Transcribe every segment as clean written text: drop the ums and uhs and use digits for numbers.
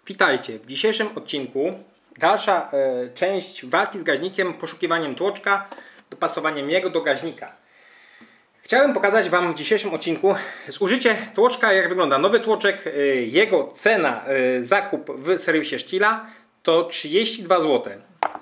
Witajcie! W dzisiejszym odcinku dalsza część walki z gaźnikiem, poszukiwaniem tłoczka, dopasowaniem jego do gaźnika. Chciałem pokazać Wam w dzisiejszym odcinku zużycie tłoczka, jak wygląda nowy tłoczek. Jego cena, zakup w serwisie Stiehla to 32 zł.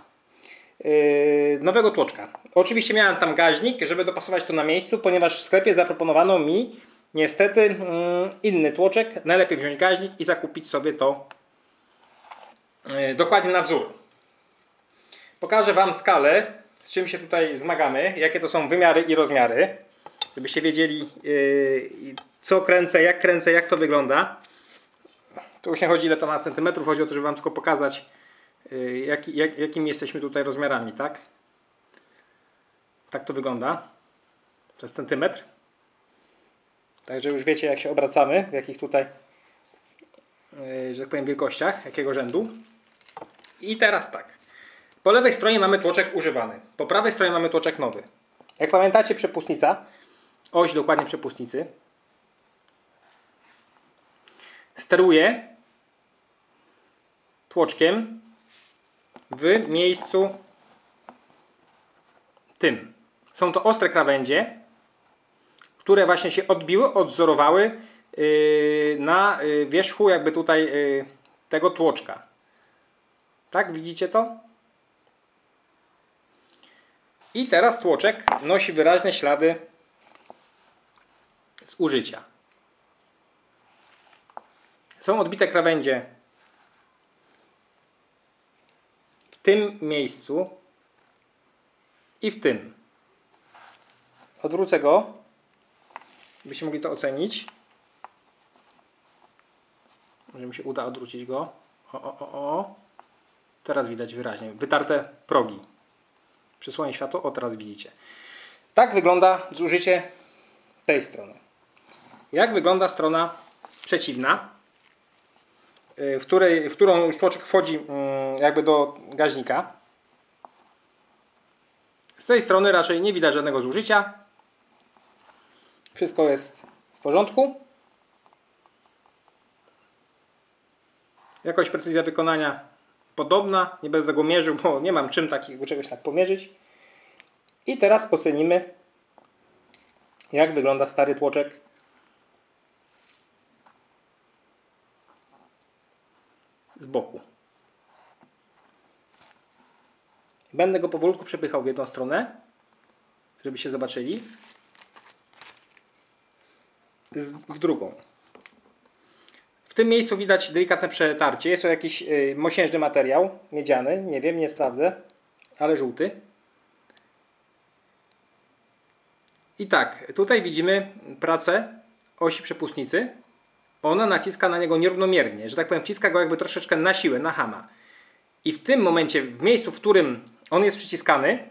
Nowego tłoczka. Oczywiście miałem tam gaźnik, żeby dopasować to na miejscu, ponieważ w sklepie zaproponowano mi niestety inny tłoczek. Najlepiej wziąć gaźnik i zakupić sobie to dokładnie na wzór. Pokażę Wam skalę, z czym się tutaj zmagamy, jakie to są wymiary i rozmiary, żebyście wiedzieli co kręcę, jak to wygląda. Tu już nie chodzi ile to ma centymetrów, chodzi o to, żeby Wam tylko pokazać jakimi jesteśmy tutaj rozmiarami, tak? Tak to wygląda. To jest centymetr. Także już wiecie, jak się obracamy, w jakich tutaj, że tak powiem, wielkościach, jakiego rzędu. I teraz tak. Po lewej stronie mamy tłoczek używany. Po prawej stronie mamy tłoczek nowy. Jak pamiętacie, przepustnica, oś dokładnie przepustnicy, steruje tłoczkiem w miejscu tym. Są to ostre krawędzie, które właśnie się odbiły, odzorowały na wierzchu jakby tutaj tego tłoczka. Tak, widzicie to? I teraz tłoczek nosi wyraźne ślady zużycia. Są odbite krawędzie w tym miejscu i w tym. Odwrócę go, byście mogli to ocenić. Może mi się uda odwrócić go. Teraz widać wyraźnie. Wytarte progi. Przysłonię światło. O, teraz widzicie. Tak wygląda zużycie tej strony. Jak wygląda strona przeciwna, w którą już tłoczek wchodzi jakby do gaźnika. Z tej strony raczej nie widać żadnego zużycia. Wszystko jest w porządku. Jakość, precyzja wykonania podobna. Nie będę tego mierzył, bo nie mam czym takiego czegoś tak pomierzyć. I teraz ocenimy, jak wygląda stary tłoczek z boku. Będę go powolutku przepychał w jedną stronę, żebyście zobaczyli. W drugą. W tym miejscu widać delikatne przetarcie. Jest to jakiś mosiężny materiał, miedziany. Nie wiem, nie sprawdzę, ale żółty. I tak, tutaj widzimy pracę osi przepustnicy. Ona naciska na niego nierównomiernie, że tak powiem, wciska go jakby troszeczkę na siłę, na hama. I w tym momencie, w miejscu, w którym on jest przyciskany,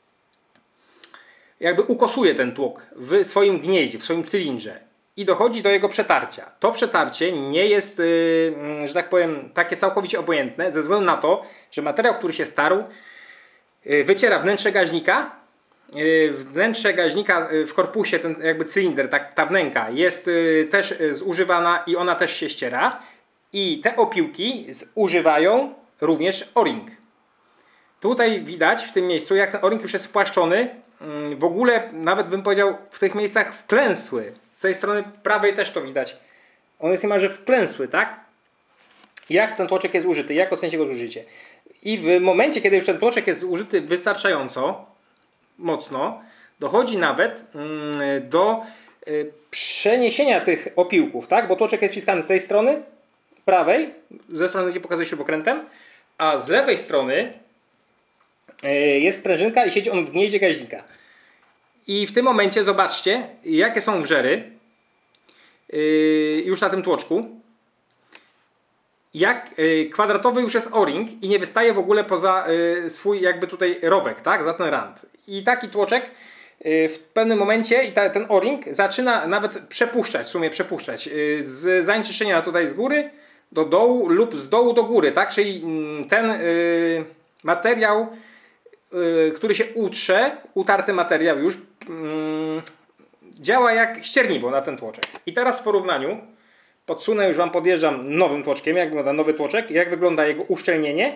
jakby ukosuje ten tłok w swoim gnieździe, w swoim cylindrze. I dochodzi do jego przetarcia. To przetarcie nie jest, że tak powiem, takie całkowicie obojętne, ze względu na to, że materiał, który się starł, wyciera wnętrze gaźnika. Wnętrze gaźnika w korpusie, ten jakby cylinder, ta wnęka jest też zużywana i ona też się ściera. I te opiłki zużywają również o-ring. Tutaj widać w tym miejscu, jak ten o-ring już jest spłaszczony, w ogóle nawet bym powiedział w tych miejscach wklęsły. Z tej strony prawej też to widać. On jest niemalże wklęsły, tak? Jak ten tłoczek jest użyty, jak ocenić jego zużycie. I w momencie, kiedy już ten tłoczek jest użyty wystarczająco mocno, dochodzi nawet do przeniesienia tych opiłków, tak? Bo tłoczek jest wciskany z tej strony prawej, ze strony, gdzie pokazuje śrubokrętem, a z lewej strony jest sprężynka i siedzi on w gnieździe gaźnika. I w tym momencie zobaczcie, jakie są wrzery już na tym tłoczku. Jak kwadratowy już jest o-ring i nie wystaje w ogóle poza swój jakby tutaj rowek, tak? Za ten rand. I taki tłoczek w pewnym momencie i ten o-ring zaczyna nawet przepuszczać, w sumie przepuszczać z zanieczyszczenia tutaj z góry do dołu lub z dołu do góry, tak? Czyli ten materiał, który się utrze, utarty materiał już działa jak ścierniwo na ten tłoczek. I teraz w porównaniu Podsunę, już Wam podjeżdżam nowym tłoczkiem, jak wygląda nowy tłoczek, jak wygląda jego uszczelnienie.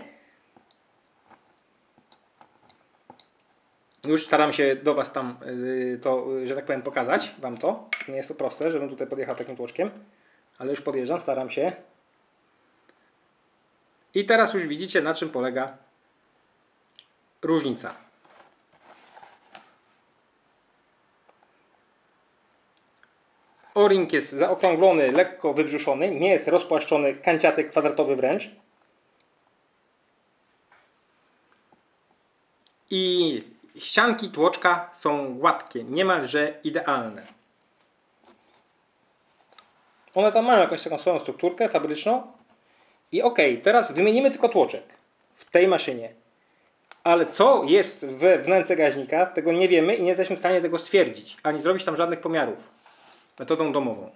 Już staram się do Was tam to, że tak powiem, pokazać Wam to. Nie jest to proste, żebym tutaj podjechał takim tłoczkiem, ale już podjeżdżam, staram się. I teraz już widzicie, na czym polega różnica. O-ring jest zaokrąglony, lekko wybrzuszony, nie jest rozpłaszczony, kanciaty, kwadratowy wręcz. I ścianki tłoczka są gładkie, niemalże idealne. One tam mają jakąś taką swoją strukturkę fabryczną. I ok, teraz wymienimy tylko tłoczek w tej maszynie. Ale co jest we wnęce gaźnika, tego nie wiemy i nie jesteśmy w stanie tego stwierdzić, ani zrobić tam żadnych pomiarów metodą domową.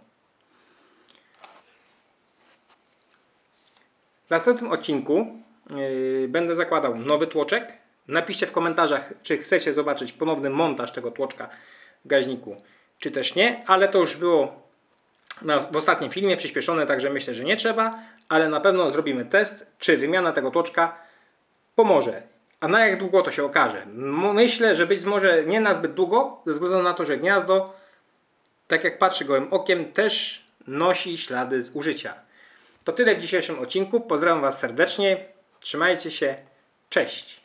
W następnym odcinku będę zakładał nowy tłoczek. Napiszcie w komentarzach, czy chcecie zobaczyć ponowny montaż tego tłoczka w gaźniku, czy też nie, ale to już było w ostatnim filmie przyspieszone, także myślę, że nie trzeba, ale na pewno zrobimy test, czy wymiana tego tłoczka pomoże. A na jak długo to się okaże? Myślę, że być może nie na zbyt długo, ze względu na to, że gniazdo, tak jak patrzę gołym okiem, też nosi ślady zużycia. To tyle w dzisiejszym odcinku. Pozdrawiam Was serdecznie. Trzymajcie się. Cześć.